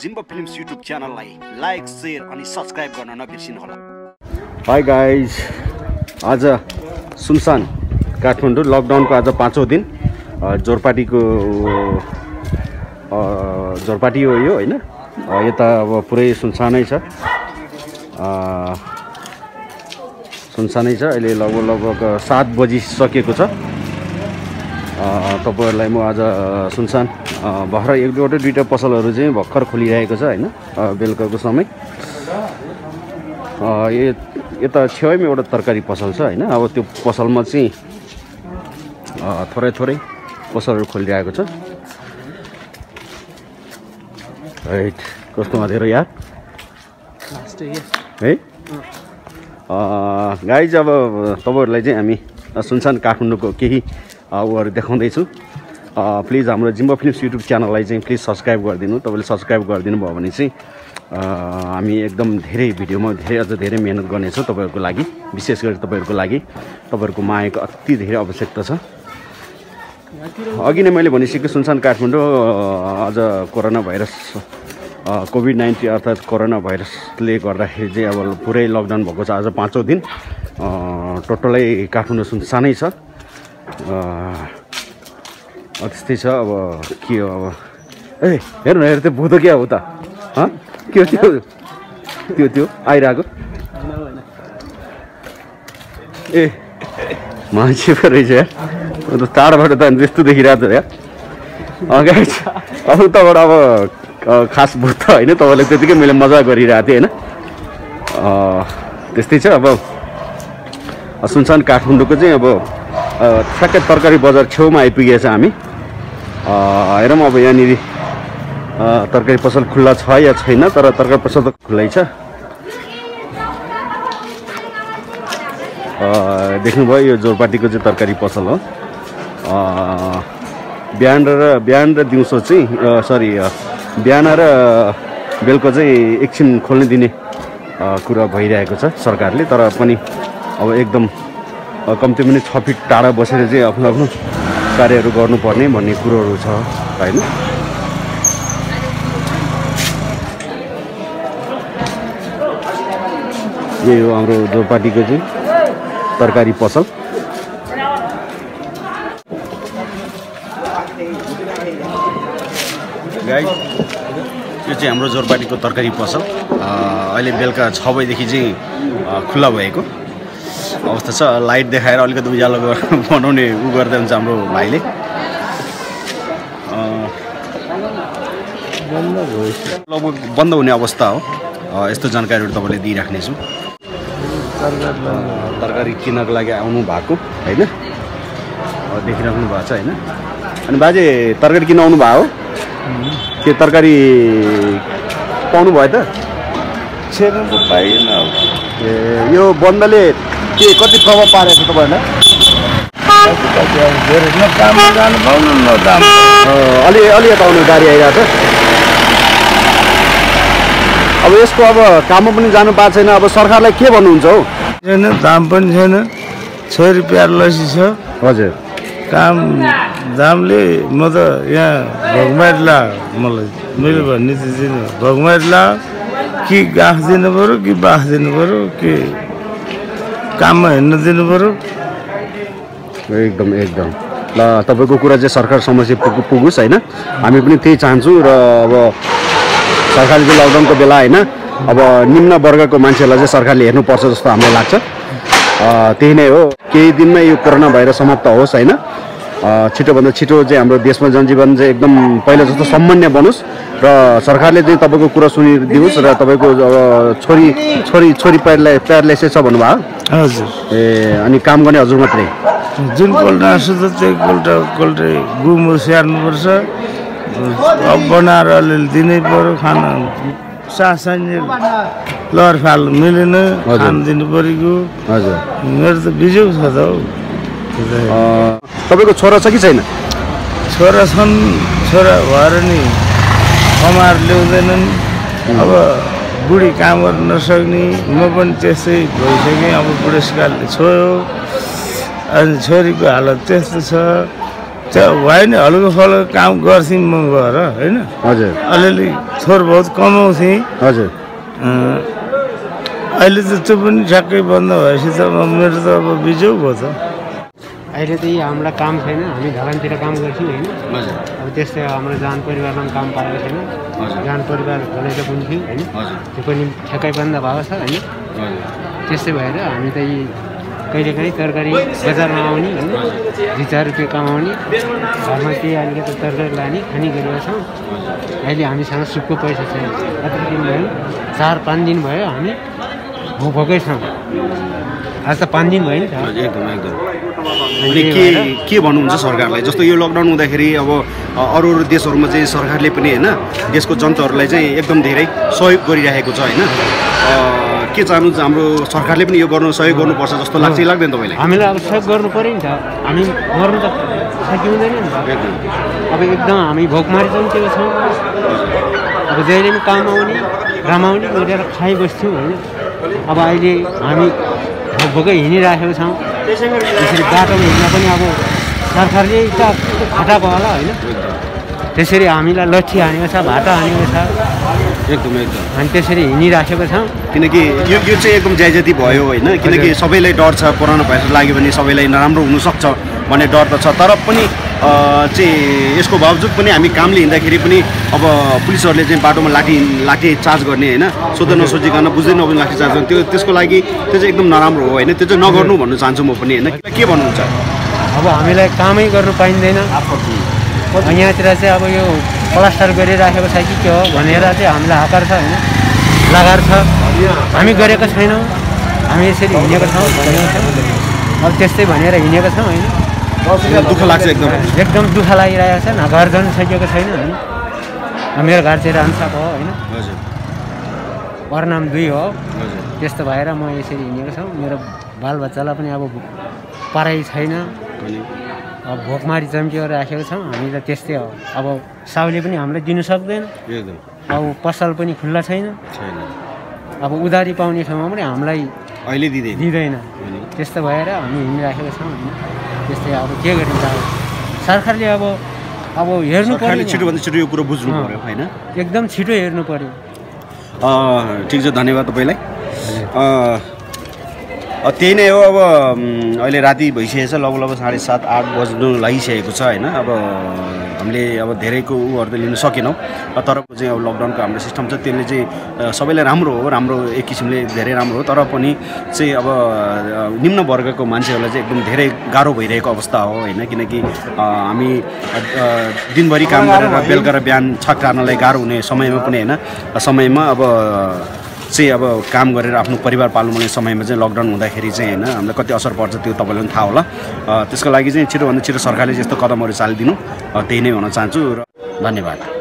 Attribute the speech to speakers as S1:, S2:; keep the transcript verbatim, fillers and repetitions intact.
S1: Jimbo films YouTube च्यानललाई like share अनि subscribe गर्न नबिर्सिनुहोला।
S2: हाई गाइज, आज सुनसान काठमाडौँ लकडाउनको आज पाँचौँ दिन। जोरपाटीको जोरपाटी हो यो होइन, यता अब पुरै सुनसानै छ सुनसानै छ अहिले लगभग लगभग सात बजिसकेको छ। तपाईँहरूलाई म आज सुनसान भर्खर एक दुईवटा दुईवटा पसलहरू चाहिँ भर्खर खोलिरहेको छ होइन, बेलुकाको समय। यता छेउमै एउटा तरकारी पसल छ होइन, अब त्यो पसलमा चाहिँ थोरै थोरै पसलहरू खोलिरहेको छ। राइट, कस्तो अँध्यारो यार है गाइज। अब तपाईँहरूलाई चाहिँ हामी सुनसान काठमाडौँको केही उहरू देखाउँदैछु। प्लिज हाम्रो जिम्बो फिल्म्स युट्युब च्यानललाई चाहिँ प्लिज सब्सक्राइब गरिदिनु। तपाईँले सब्सक्राइब गरिदिनु भयो भने चाहिँ हामी एकदम धेरै भिडियोमा धेरै अझ धेरै मेहनत गर्नेछौँ तपाईँहरूको लागि, विशेष गरी तपाईँहरूको लागि। तपाईँहरूको मायाको अति धेरै आवश्यकता छ। अघि नै मैले भनिसकेको सुनसान काठमाडौँ आज कोरोना भाइरस कोभिड नाइन्टिन अर्थात् कोरोना भाइरसले गर्दाखेरि चाहिँ अब पुरै लकडाउन भएको छ। आज पाँचौँ दिन टोटलै काठमाडौँ सुनसानै छ। त्यस्तै छ अब के हो। अब ए हेर्नु हेर, त्यो भूत क्या हो त? के हो त्यो त्यो त्यो आइरहेको? ए मान्छे पो रहेछ यार, टाढोबाट त त्यस्तो देखिरहेको छ यार। अगाडि अब उताबाट अब खास भूत त होइन, तपाईँलाई त्यतिकै मैले मजा गरिरहेको थिएँ होइन। त्यस्तै छ। अब सुनसान काठमाडौँको चाहिँ अब ठ्याक्कै तरकारी बजार छेउमा आइपुगेछ हामी। हेरौँ अब यहाँनिर तरकारी पसल खुल्ला छ या छैन, तर तरकारी पसल त खुल्लै छ। देख्नुभयो यो जोरपाटीको चाहिँ तरकारी पसल हो। बिहान र बिहान र दिउँसो चाहिँ सरी बिहान र बेलुका चाहिँ एकछिन खोल्न दिने कुरा भइरहेको छ सरकारले, तर पनि अब एकदम कम्ती पनि छ फिट टाढा बसेर चाहिँ आफ्नो आफ्नो कार्यहरू गर्नुपर्ने भन्ने कुरोहरू छ होइन। यही हो हाम्रो जोरपाटीको चाहिँ तरकारी पसल। गाइस, यो चाहिँ हाम्रो जोरपाटीको तरकारी पसल अहिले बेलुका छ बजीदेखि चाहिँ खुल्ला भएको अवस्था छ। लाइट देखाएर अलिकति उज्यालो बनाउने उ गर्दै हुन्छ हाम्रो भाइले। लगभग बन्द हुने अवस्था हो। यस्तो जानकारीहरू तपाईँले दिइराख्नेछु। तरकारी किन्नको लागि आउनु भएको होइन, देखिराख्नु भएको छ होइन। अनि बाजे तरकारी किन्न आउनु भएको हो? के तरकारी पाउनु भयो त?
S3: छैन त पाइएन।
S2: ए यो बन्दले के कति प्रभाव पारेको छ तपाईँहरूलाई? अलि अलि यता आउनु गाडी आइरहेको छ। अब यसको अब काममा पनि जानु पाएको छैन। अब सरकारलाई के भन्नुहुन्छ हौ?
S3: छैन, दाम पनि छैन। छ रुपियाँ लसी छ।
S2: हजुर,
S3: काम दामले म त यहाँ भोगमारी ला, मलाई मेरो भन्ने चाहिँ दिनु भोगमारी ला कि गाँस दिनु पऱ्यो कि बाँस दिनु पऱ्यो कि काममा हिँड्न दिनु पऱ्यो।
S2: एकदम एकदम ल, तपाईँको कुरा चाहिँ सरकार समस्या पुगु पुगोस् होइन। हामी पनि त्यही चाहन्छौँ। र अब सरकारले चाहिँ लकडाउनको बेला होइन, अब निम्न वर्गको मान्छेहरूलाई चाहिँ सरकारले हेर्नुपर्छ जस्तो हामीलाई लाग्छ। त्यही नै हो। केही दिनमा यो कोरोना भाइरस समाप्त होस् होइन। छिटोभन्दा छिटो चाहिँ हाम्रो देशमा जनजीवन चाहिँ एकदम पहिला जस्तो सामान्य बनोस् र सरकारले चाहिँ तपाईँको कुरा सुनिदियोस्। र तपाईँको अब छोरी छोरी छोरी प्यारलाई प्यारलाइसिस छ भन्नुभयो?
S3: हजुर।
S2: ए अनि काम गर्ने हजुर मात्रै?
S3: जुन कोल्टा आँसु त त्यही कोल्टा कोल्टे गुमु स्याहार्नुपर्छ। अब बनाएर अलिअलि दिनै पऱ्यो। खाना सासानी लहर फाल मिलेन, खान दिनु परेको। हजुर, मेरो त बिजोग छ त हौ।
S2: तपाईँको छोरा छ कि छैन?
S3: छोरा छन्, छोरा भएर नि कमाएर ल्याउँदैनन्। अब बुढी काम गर्न नसक्ने, म पनि त्यस्तै भइसकेँ। अब बुढेसकालले छोयो, अनि छोरीको हालत त्यस्तो छ। त्यो भयो नि हल्को फल्को काम गर्छौँ म गएर होइन
S2: हजुर
S3: अलिअलि थोर बहुत कमाउँथेँ
S2: हजुर
S3: अहिले त त्यो पनि ठ्याक्कै बन्द भएपछि त अब मेरो त अब बिजो भयो त
S4: अहिले त हामीलाई काम छैन हामी धरानतिर काम गर्छौँ होइन
S2: हजुर
S4: अब त्यस्तै हाम्रो जान परिवारमा पनि काम पाएको छैन जान परिवार भनेर पनि थियो होइन त्यो पनि ठ्याक्कै बन्द भएको छ होइन त्यस्तै भएर हामी त यी कहिले कहीँ तरकारी बजारमा आउने होइन दुई चार रुपियाँ कमाउने घरमा केही अलिकति तरकारी लाने खाने गरेका छौँ अहिले हामीसँग सुपको पैसा छैन कति दिन भयो चार पाँच दिन भयो हामी भोक भोकै छौँ आज त पाँच दिन भयो नि त
S2: एकदम एकदम अनि के के भन्नुहुन्छ सरकारलाई जस्तो यो लकडाउन हुँदाखेरि अब अरू अरू देशहरूमा चाहिँ सरकारले पनि होइन देशको जनताहरूलाई चाहिँ एकदम धेरै सहयोग गरिरहेको छ होइन के चाहनुहुन्छ हाम्रो सरकारले पनि यो गर्नु सहयोग गर्नुपर्छ जस्तो लाग्छ कि लाग्दैन तपाईँलाई
S4: हामीलाई अब सहयोग गर्नु पऱ्यो नि त हामी गर्नु त सकिँदैन नि त अब एकदम हामी भोकमारी चम्केको छौँ अब जहिले पनि काम आउने रमाउने गरेर खाइबस्थ्यौँ होइन अब अहिले हामी भोक भोकै हिँडिराखेको छौँ त्यसरी बाटोमा हिँड्न पनि अब सरकारले त खटाएको होला होइन त्यसरी हामीलाई लट्ठी हानेको छ भाटा हानेको छ
S2: एकदम एकदम
S4: अनि त्यसरी हिँडिराखेको छौँ
S2: किनकि यो यो चाहिँ एकदम ज्याजती भयो होइन किनकि सबैलाई डर छ कोरोना भाइरस लाग्यो भने सबैलाई नराम्रो हुनसक्छ भन्ने डर त छ तर पनि चाहिँ यसको बावजुद पनि हामी कामले हिँड्दाखेरि पनि अब पुलिसहरूले चाहिँ बाटोमा लाठी लाठी चार्ज गर्ने होइन सोध्दा नसोचिकन बुझ्दै नबुझ्ने लाठी चार्ज गर्ने त्यो त्यसको लागि त्यो चाहिँ एकदम नराम्रो हो होइन त्यो चाहिँ नगर्नु भन्नु चाहन्छु म पनि होइन के भन्नुहुन्छ
S4: अब हामीलाई कामै गर्नु पाइँदैन यहाँतिर चाहिँ अब यो प्लास्टर गरिराखेको छ कि के हो भनेर चाहिँ हामीलाई हकार छ होइन लगार छ हामी गरेका छैनौँ हामी यसरी हिँडेको छौँ भनेको छौँ अब त्यस्तै भनेर हिँडेको छौँ होइन
S2: दुःख लाग्छ एकदम
S4: एकदम दुःख लागिरहेको छ न घर जानु सकेको छैन होइन मेरो घर चाहिँ रान्साको हो होइन परनाम दुई हो त्यस्तो भएर म यसरी हिँडेको छौँ मेरो बालबच्चालाई पनि अब पढाइ छैन अब भोकमारी चम्किएर राखेको छौँ हामी त त्यस्तै हो अब साउले पनि हामीलाई दिनु सक्दैन अब पसल पनि खुल्ला छैन अब उधारी पाउने ठाउँमा पनि हामीलाई
S2: अहिले दिँदैन
S4: दिँदैन त्यस्तो भएर हामी हिँडिराखेको छौँ होइन त्यस्तै अब के गरिन्छ अब सरकारले अब अब हेर्नु पर्यो
S2: छिटोभन्दा छिटो यो कुरो बुझ्नु पर्यो होइन
S4: एकदम छिटो हेर्नु पर्यो
S2: ठिक छ धन्यवाद तपाईँलाई त्यही नै हो अब अहिले राति भइसकेको छ लगभग लगभग साढे सात आठ बज्नु लागिसकेको छ होइन अब हामीले अब धेरैको उहरू त लिन सकेनौँ तर चाहिँ अब लकडाउनको हाम्रो सिस्टम छ त्यसले चाहिँ सबैलाई राम्रो हो राम्रो एक किसिमले धेरै राम्रो हो तर पनि चाहिँ अब निम्न वर्गको मान्छेहरूलाई चाहिँ एकदम धेरै गाह्रो भइरहेको अवस्था हो होइन किनकि हामी दिनभरि काम गरेर बेलुका र बिहान छक टार्नलाई गाह्रो हुने समयमा पनि होइन समयमा अब चाहिँ अब काम गरेर आफ्नो परिवार पाल्नुपर्ने समयमा चाहिँ लकडाउन हुँदाखेरि चाहिँ होइन हामीलाई कति असर पर्छ त्यो तपाईँलाई पनि थाहा होला त्यसको लागि चाहिँ छिटोभन्दा छिटो सरकारले यस्तो कदमहरू चालिदिनु त्यही नै भन्न चाहन्छु र धन्यवाद।